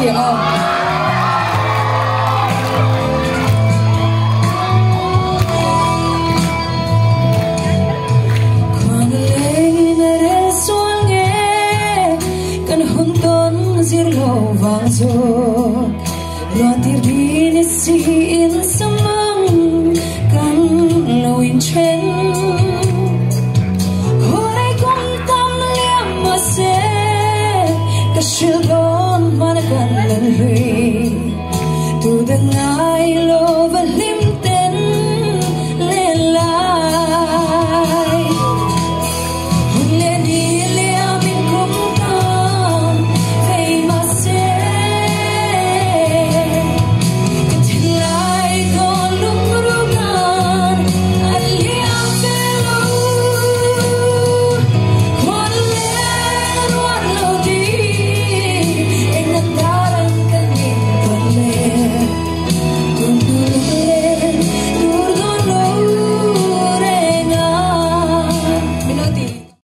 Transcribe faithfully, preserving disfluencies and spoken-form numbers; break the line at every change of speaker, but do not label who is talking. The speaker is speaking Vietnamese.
ông. Khoang lấy na re suang nghe kan hun ton zir lo vang zo lo tir din si in samang kan lo in chen horai kum tam liam ma se ka shil don man kan lan ri tu da ngai lo va lim te